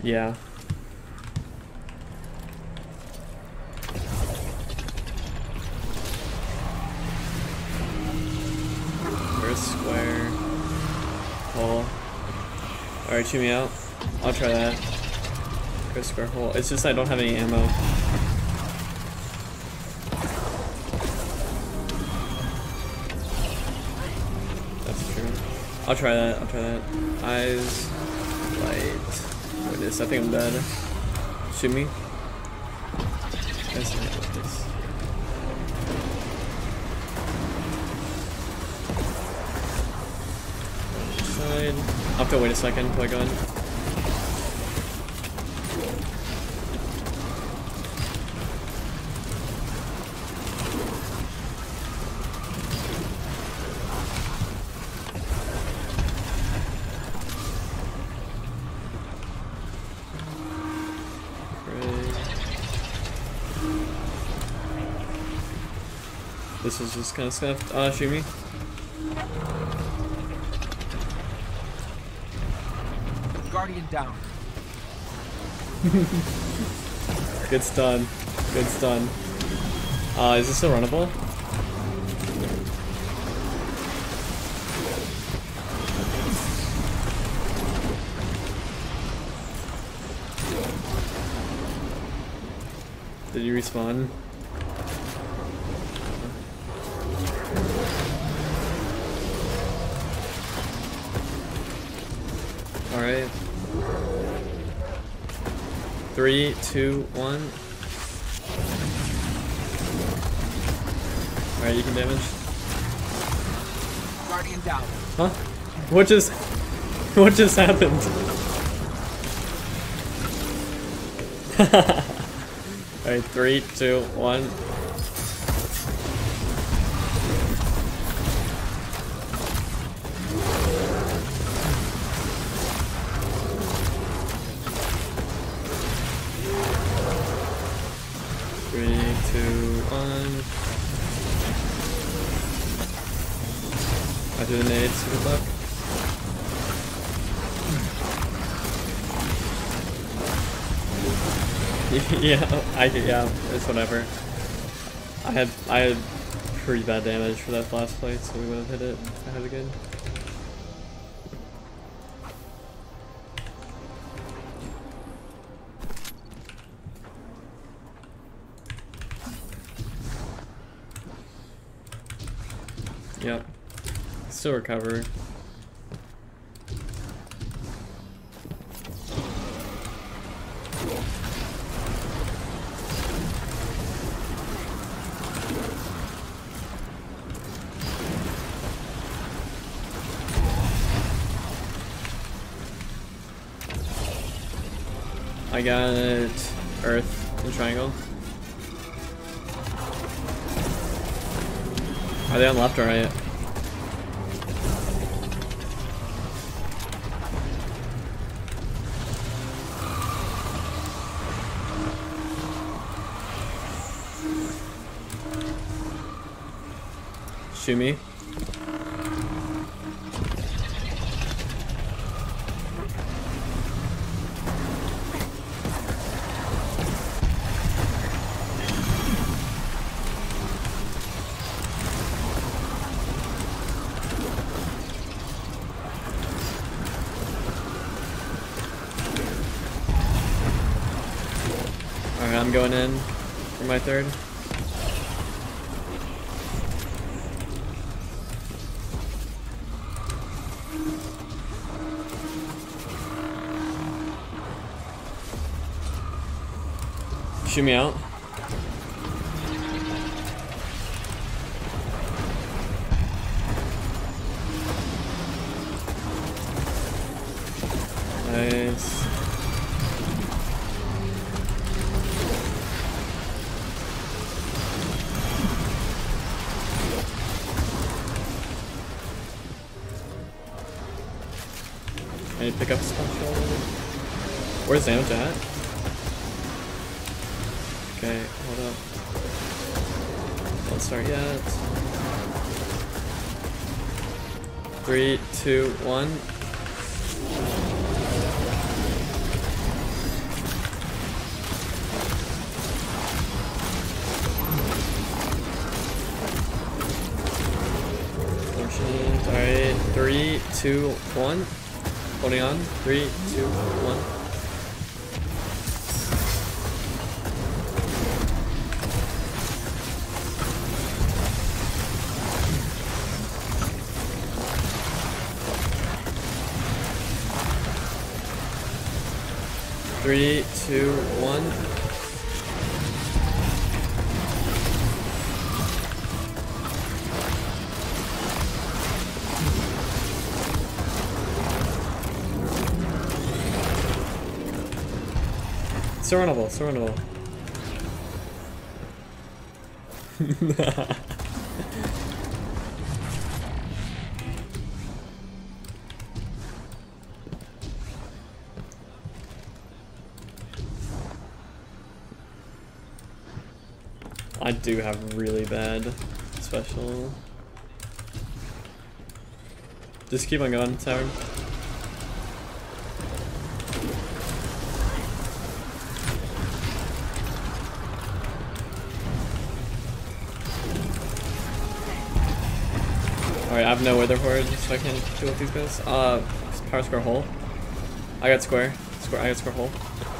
Yeah. Where's square? Hole. Alright, shoot me out. I'll try that. Where's square hole? It's just I don't have any ammo. That's true. I'll try that. I'll try that. Eyes. Light. Witness. I think I'm dead. Shoot me. That's not witness. Side. I'll have to wait a second until I go in. This is just kind of scuffed. Shoot me. Guardian down. Good stun. Good stun. Is this still runnable? Did you respawn? Alright. 3, 2, 1. Alright, you can damage. Guardian down. Huh? What just happened? Alright, 3, 2, 1. I do the nades, good luck. Yeah, it's whatever. I had pretty bad damage for that last plate, so we would have hit it if I had it good. Yep. Still recover. I got it. Earth and triangle. Are they on left or right? Shoot me. Alright, I'm going in for my third. Shoot me out. Nice. I need to pick up special. Where's damage at? Okay, hold up. Don't start yet. 3, 2, 1. 3, 2, 1. Holding on. 3, 2, 1. Three, two, one. Still runnable, still runnable. I do have really bad special. Just keep on going, Tavern. Alright, I have no wither horde, so I can't deal with these guys. Power square hole. I got square. I got square hole.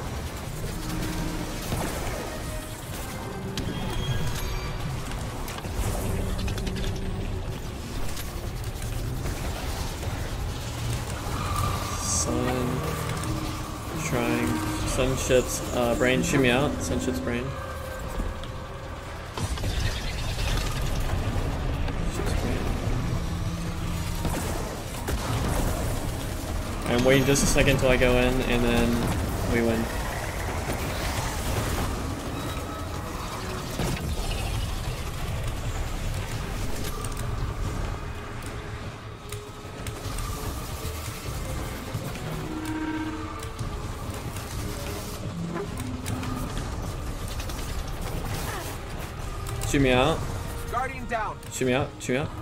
Sun ship's brain, shoot me out. Sun ship's brain. Ship's brain. I'm waiting just a second until I go in, and then we win. Shoot me out. Guardian down. Shoot me out. Shoot me out.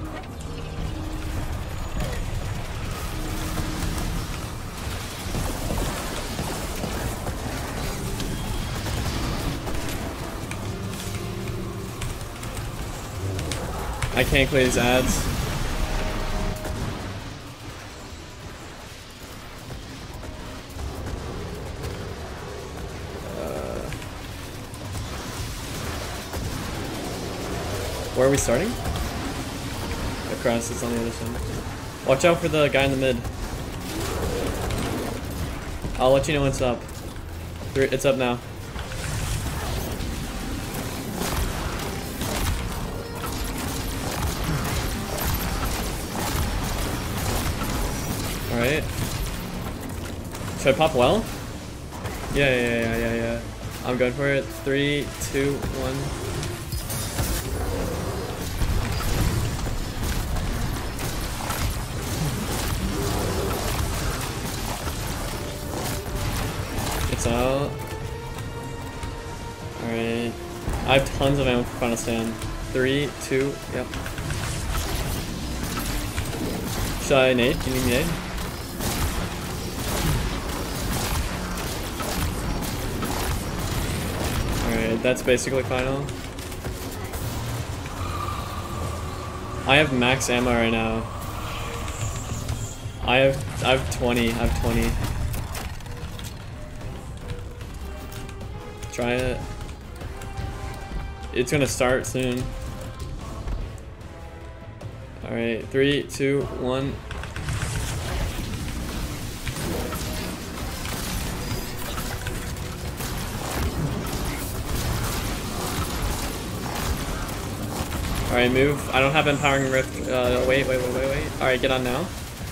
I can't clear these ads. Where are we starting? Across, it's on the other side. Watch out for the guy in the mid. I'll let you know when it's up. It's up now. Alright. Should I pop well? Yeah. I'm going for it. 3, 2, 1. Out. Alright. I have tons of ammo for final stand. 3, 2, yep. Should I nade? Do you need nade? Alright, that's basically final. I have max ammo right now. I have 20. I have 20. Try it. It's gonna start soon. Alright, 3, 2, 1. Alright, move. I don't have empowering rift. Wait. Alright, get on now.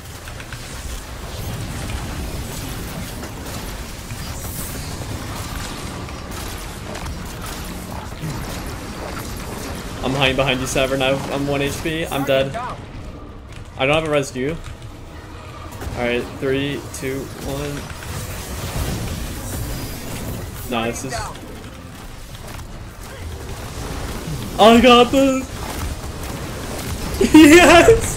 I'm hiding behind you, Sever. Now I'm 1 HP. I'm dead. I don't have a res do. Alright, 3, 2, 1. Nah, this is. I got this! Yes!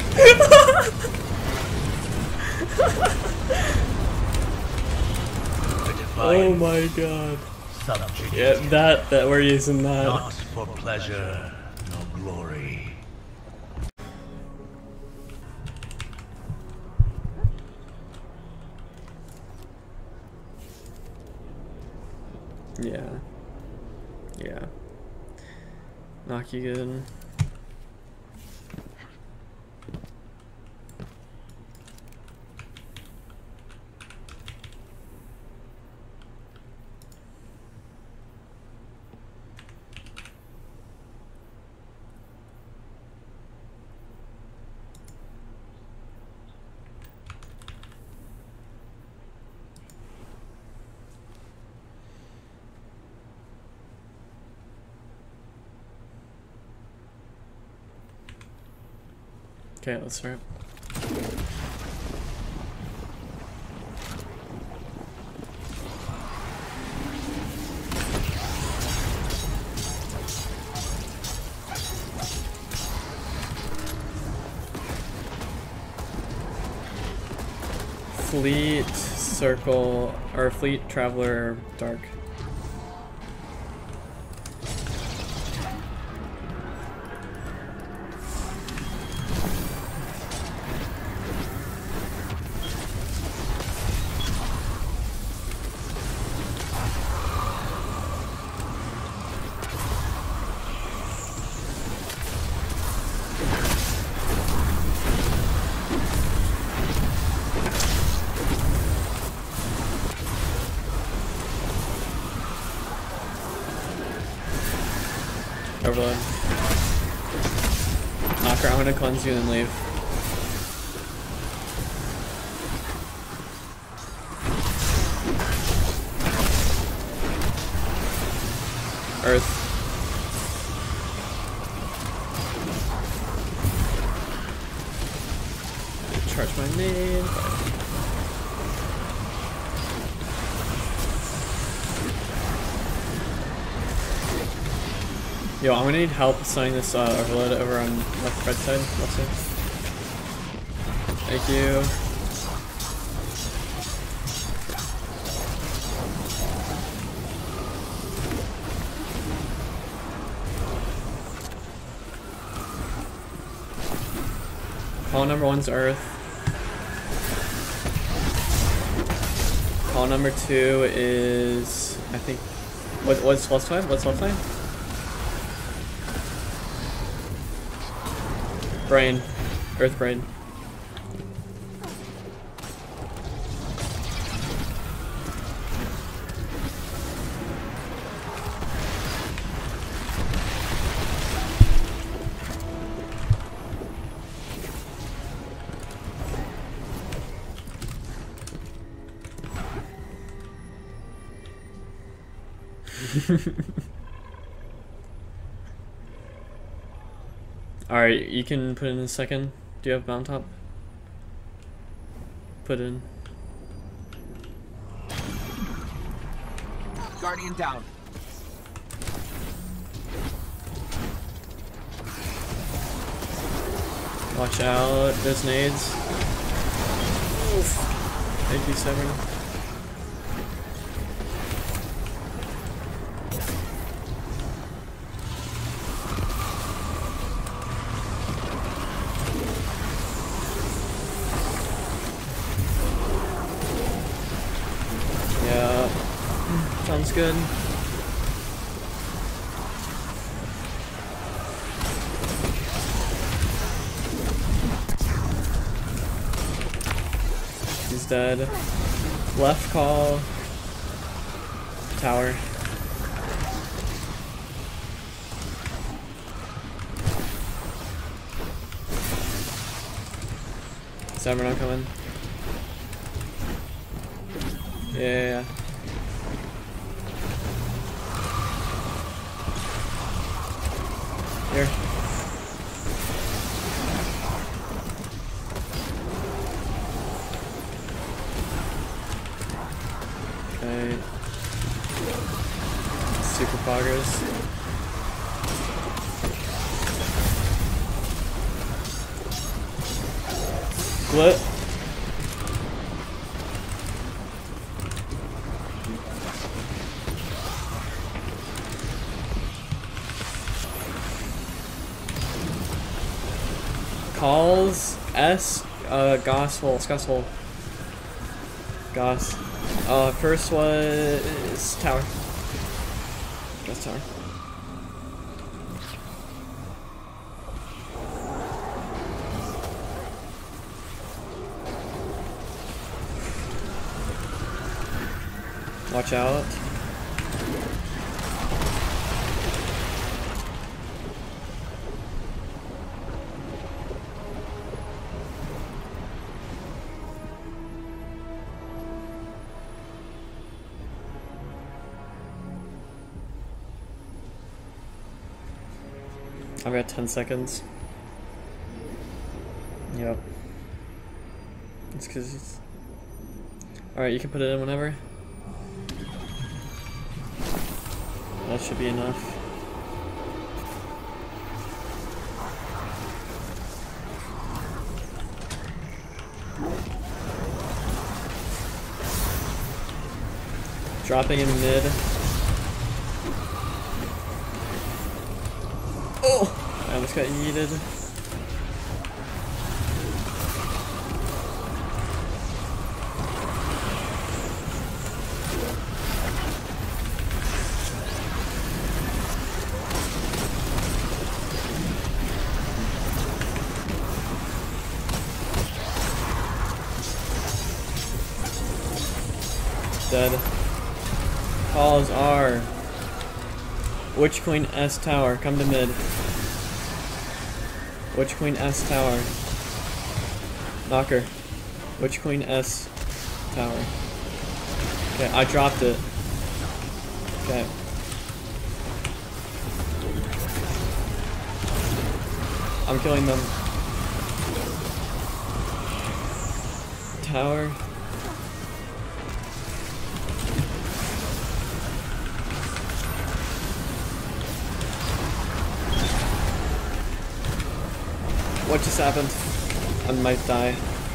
Oh my god. Yeah, that we're using that. Not for pleasure, no glory. Yeah. Yeah. Knock you good. Okay, let's start. Fleet, circle, or fleet, traveler, dark. Overload. Knocker, I'm gonna cleanse you and leave. Earth. Charge my name. Yo, I'm gonna need help signing this overload over on left, right side, left side. Thank you. Call number 1's Earth. Call number 2 is, I think, what's left side? What's left side? Brain. Earth brain. Alright, you can put in a second. Do you have mount top? Put in. Guardian down. Watch out, there's nades. Oof. Thank you, Severin. Sounds good. He's dead. Left call. Tower. Summer not coming. Yeah. Here. Okay. Super progress. Split. Calls S Gospel. Goss. First was tower. tower. Watch out. I've got 10 seconds. Yep. It's because it's... Alright, you can put it in whenever. That should be enough. Dropping in mid. Oh! I almost got yeeted. Dead. Calls are Witch Queen S Tower, come to mid. Witch Queen S Tower. Knocker. Witch Queen S Tower. Okay, I dropped it. Okay. I'm killing them. Tower. What just happened? I might die.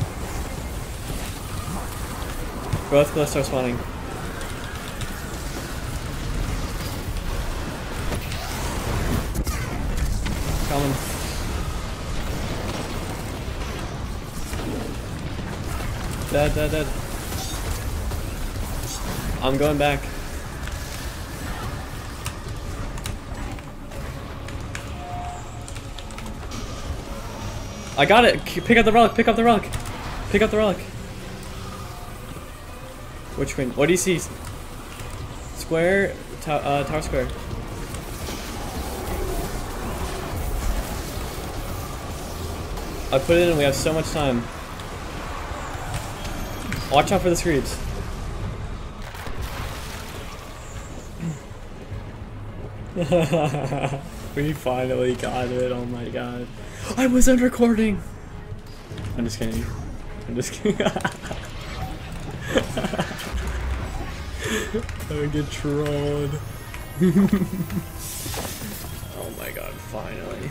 Both glyphs are spawning. Coming. Dead, dead, dead. I'm going back. I got it! Pick up the Rhulk! Pick up the Rhulk! Pick up the Rhulk! Which queen? What do you see? Square? Tower square. I put it in, we have so much time. Watch out for the creeps. We finally got it, oh my god. I wasn't recording! I'm just kidding. I'm just kidding. I would get trolled. Oh my god, finally.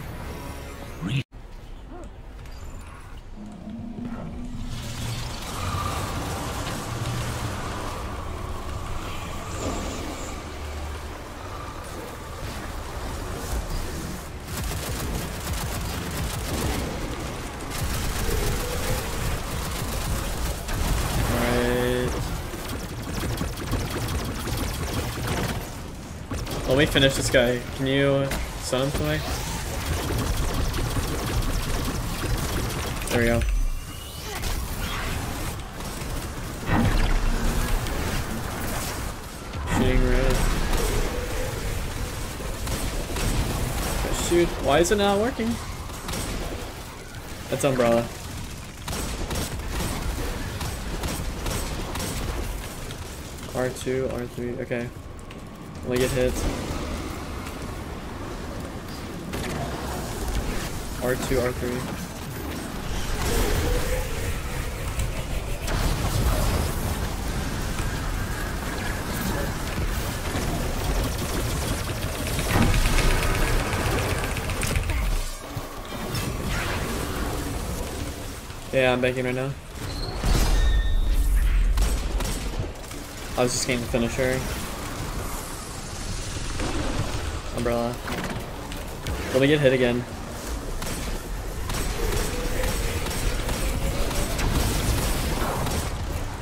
Let me finish this guy. Can you stun him for me? There we go. Shooting red. Shoot. Why is it not working? That's Umbrella. R2, R3, okay. Only get hit. R2, R3. Yeah, I'm banking right now. I was just getting the finisher. Umbrella. Let me get hit again.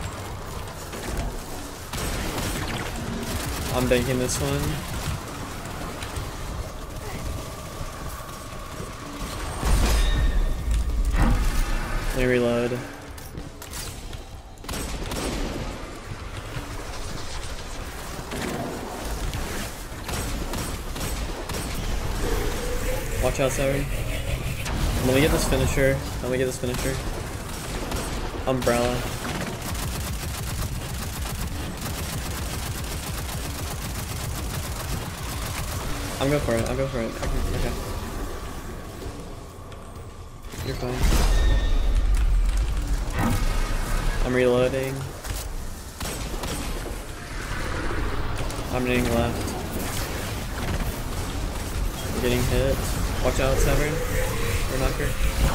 I'm banking this one. Let me reload. Watch out, Seven. Let me get this finisher. Let me get this finisher. Umbrella. I'm going for it. I'm going for it. Okay. You're fine. I'm reloading. I'm hitting left. I'm getting hit. Watch out, Severn. Or knocker.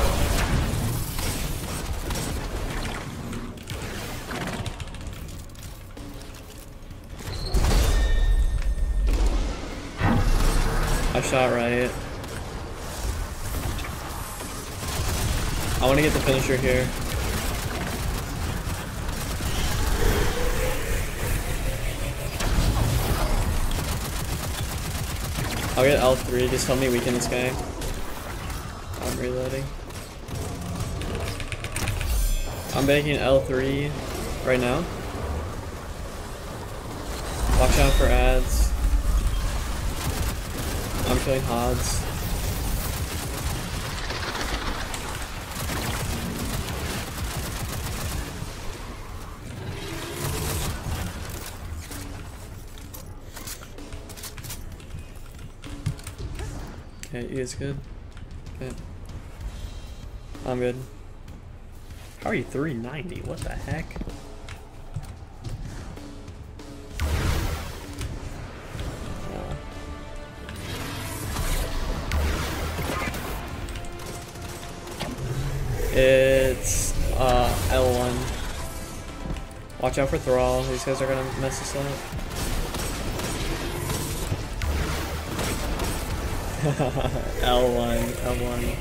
I shot right. I want to get the finisher here. I'll get L3, just help me weaken this guy. I'm reloading. I'm making L3 right now. Watch out for ads. I'm killing Hods. Okay, you guys good? Okay. I'm good. How are you 390? What the heck? It's L1. Watch out for Thrall. These guys are gonna mess us up. L1.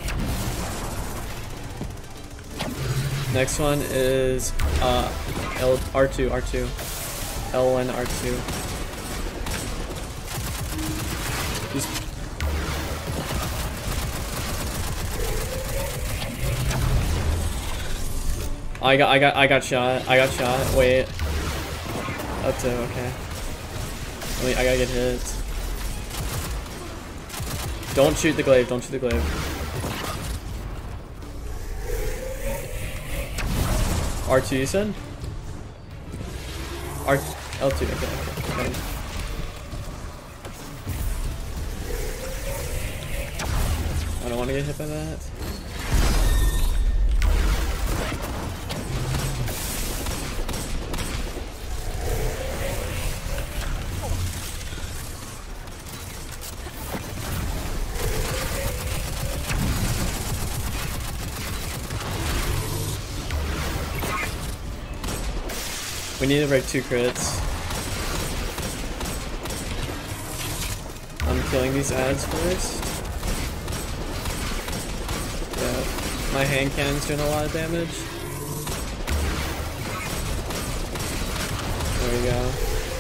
Next one is R2. L1 R2. I got shot. Wait. Up to okay. I gotta get hit. Don't shoot the glaive. R2 you said? L2, okay. I don't want to get hit by that. We need to break 2 crits. I'm killing these ads first. Yeah, my hand cannon's doing a lot of damage. There we go.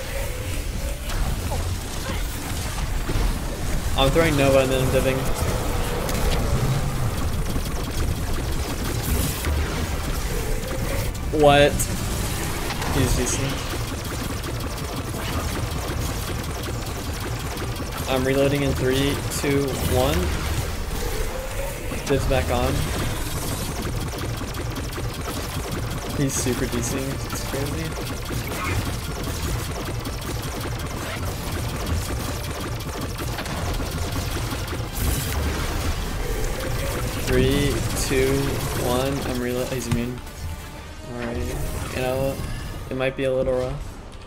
I'm throwing Nova and then I'm dipping. What? He's decent. I'm reloading in 3, 2, 1. Dips back on. He's super decent. It's crazy. Three, 2, 1. I'm reloading. He's immune. Alright. You know what? It might be a little rough.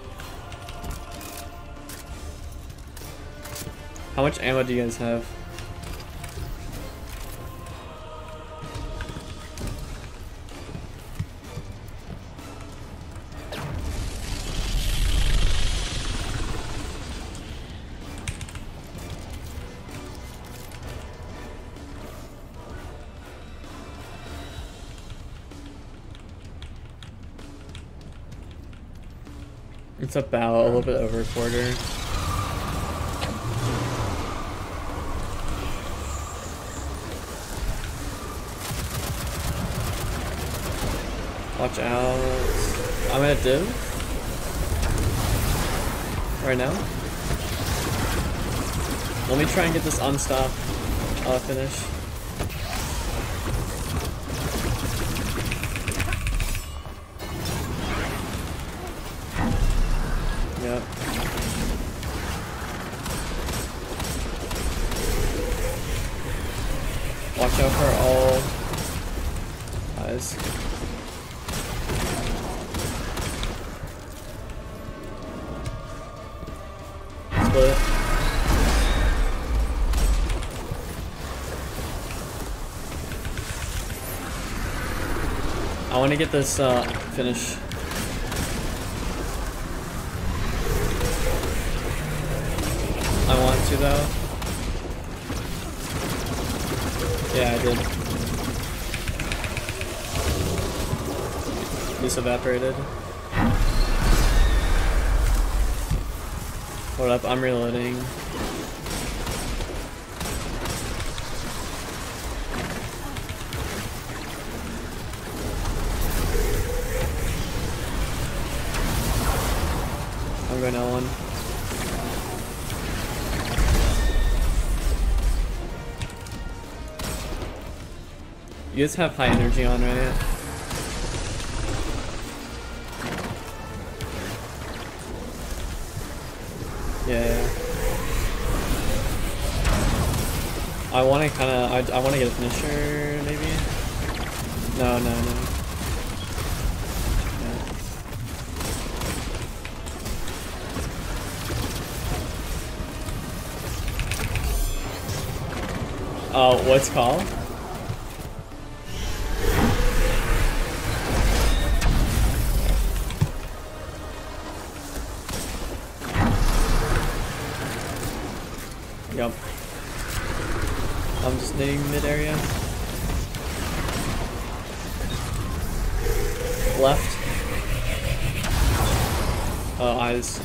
How much ammo do you guys have? It's about a little bit over a quarter. Watch out. I'm gonna div. Right now. Let me try and get this unstop finish. Yep. Watch out for all eyes. Split. I want to get this finish. I want to though. Yeah, I did. Just evaporated. Hold up, I'm reloading. I'm going L1. You guys have high energy on, right? Yeah. I want to kind of. I want to get a finisher, maybe. No. Oh, what's called? Yup. I'm just hitting mid area. Left. Oh, eyes.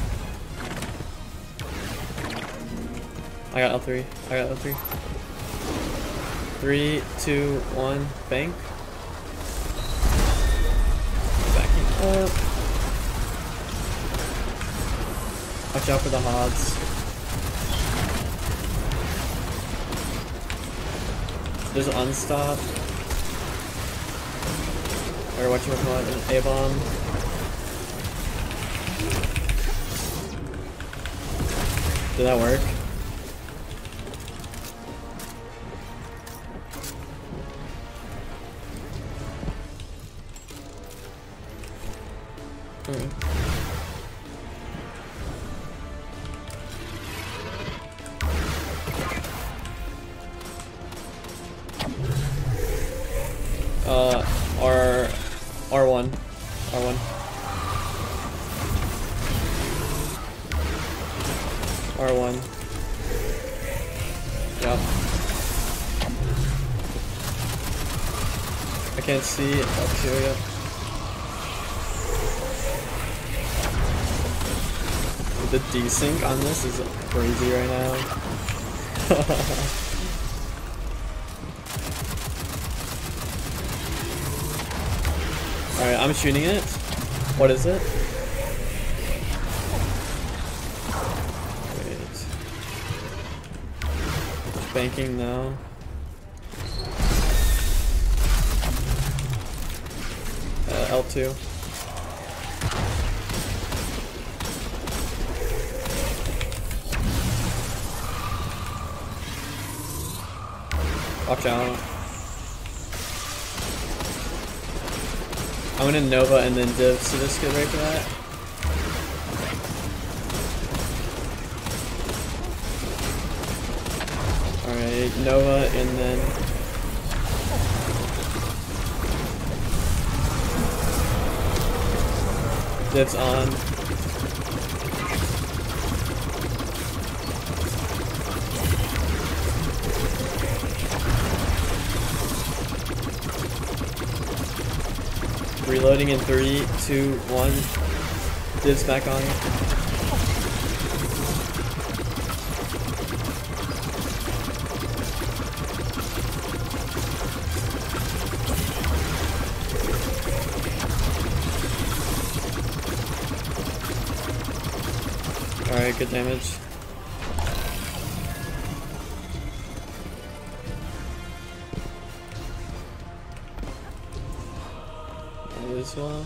I got L3. 3, 2, 1, bank. Backing up. Watch out for the HODs. There's an unstop. Or what you call it, an A-bomb. Did that work? R1. Yep. I can't see L2 yet. The desync on this is crazy right now. Alright, I'm shooting it. What is it? Wait. Banking now. L2. Watch out. I'm gonna Nova and then div, so just get ready for that. Alright, Nova and then div's on. Reloading in 3, 2, 1. Div's back on. Alright, good damage. As well.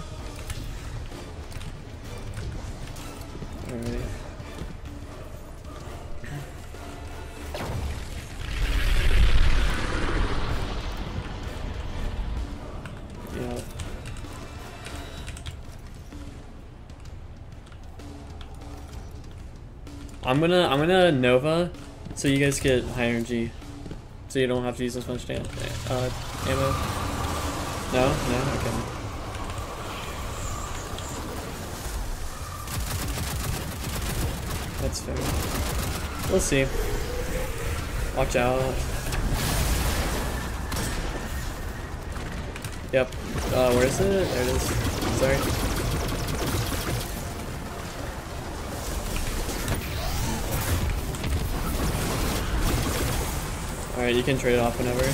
Alright. Yeah. I'm gonna Nova so you guys get high energy. So you don't have to use as much ammo. No? No? Okay. That's fair. We'll see. Watch out. Yep. Where is it? There it is. Sorry. Alright, you can trade it off whenever.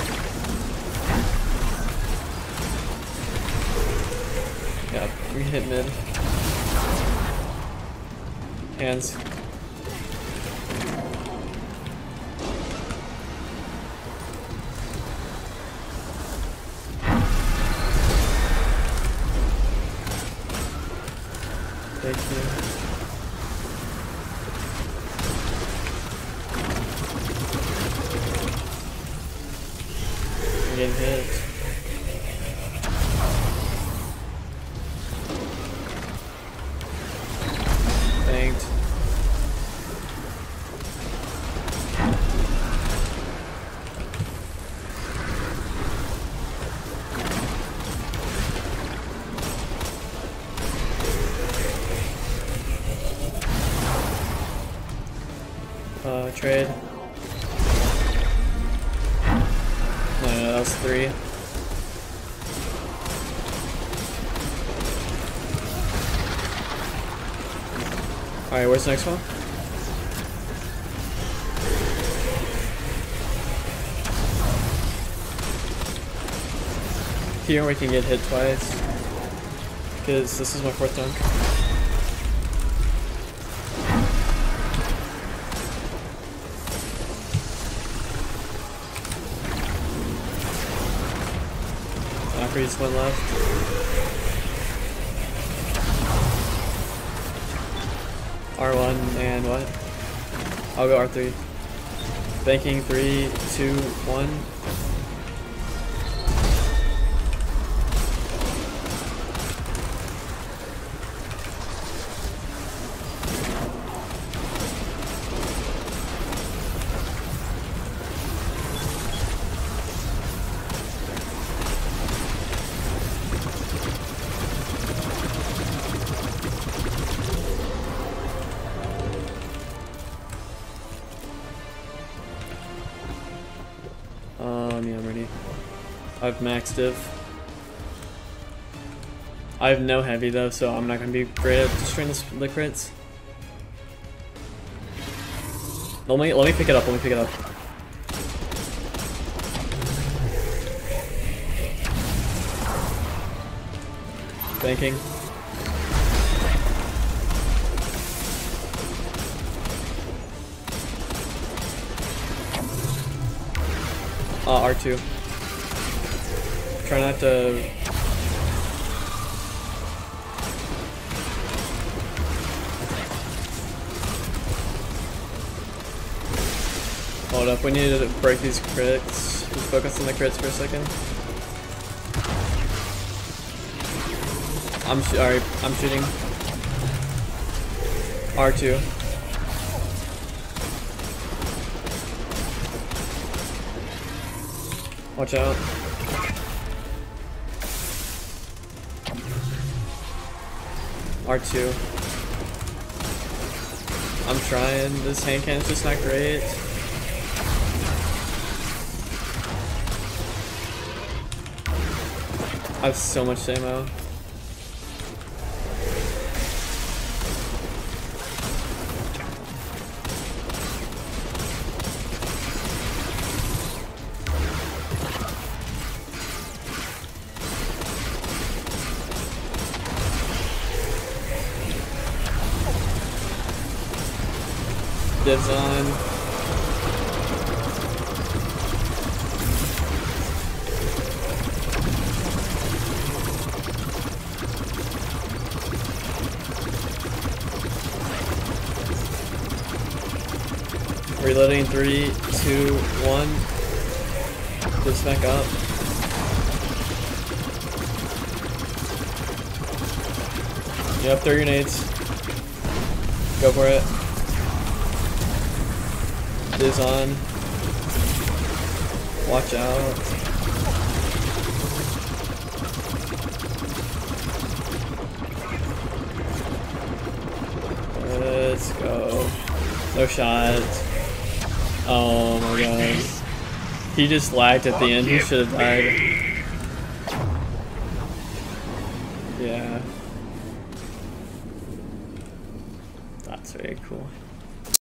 Yep, we hit mid. Hands. Thank you. I'm getting hit. Banked. Trade. No, that was 3. Alright, where's the next one? Here we can get hit twice. Because this is my 4th dunk. Freeze, one left. R1 and what? I'll go R3. Banking 3, 2, 1. Yeah, I'm ready. I've maxed div. I have no heavy though, so I'm not gonna be great at destroying the crits. Let me pick it up. Let me pick it up. Banking. R2. Try not to... Hold up, we need to break these crits. Just focus on the crits for a second. I'm shooting. R2. Watch out. R2. I'm trying. This hand cannon's just not great. I have so much ammo. Divs on. Reloading 3, 2, 1. Just back up. Yep, throw grenades. Go for it. Diz on. Watch out. Let's go. No shots. Oh my god. He just lagged at the end. He should have died. Yeah. That's very cool.